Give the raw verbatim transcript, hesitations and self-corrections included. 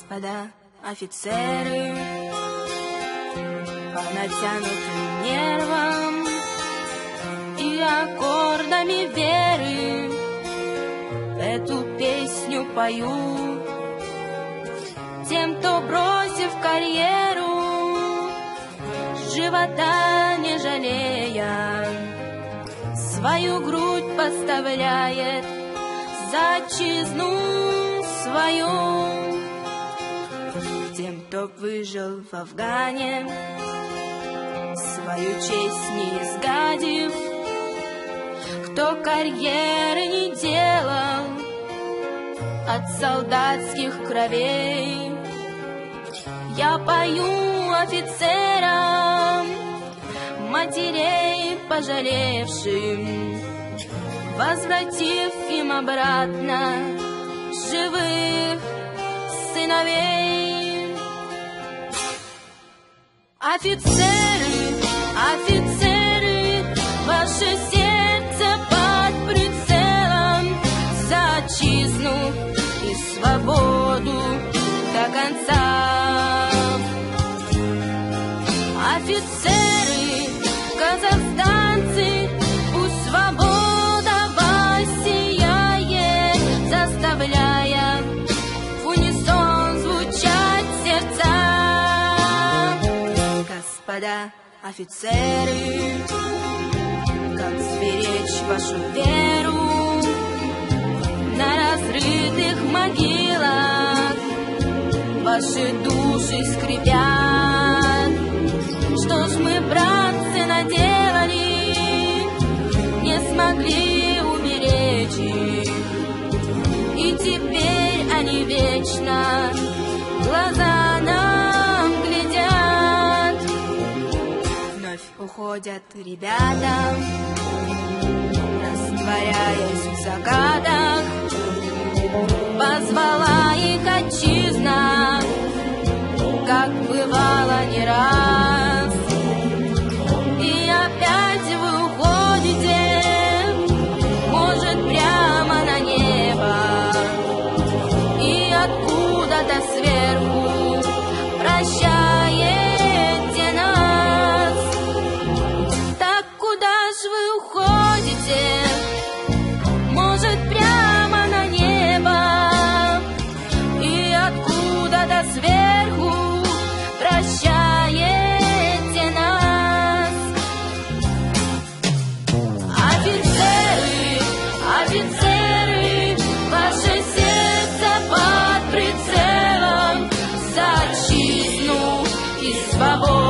Господа офицеры, по натянутым нервам и аккордами веры эту песню пою тем, кто, бросив карьеру, живота не жалея, свою грудь поставляет за отчизну свою. Тем, кто выжил в Афгане, свою честь не изгадив, кто карьеры не делал от солдатских кровей, я пою офицерам, матерей пожалевшим, возвратив им обратно живых сыновей. Офицеры, офицеры, ваше сердце под прицелом за отчизну и свободу до конца. Офицеры, казахстанцы, пусть свобода воссияет, заставляя в унисон звучать сердца. Господа офицеры, как сберечь вашу веру на разрытых могилах, ваши души скрипят. Что ж мы, братцы, наделали, не смогли уберечь их, и теперь они вечно глаза нам глядят. Вновь уходят ребята, растворяясь в закатах, позвала их отчизна, как бывало не раз. И опять вы уходите, может, прямо на небо, и откуда-то сверху прощаете нас. Так куда ж вы уходите? Может, прямо на небо, и откуда-то сверху прощаете нас. Офицеры, офицеры, ваше сердце под прицелом за отчизну и свободу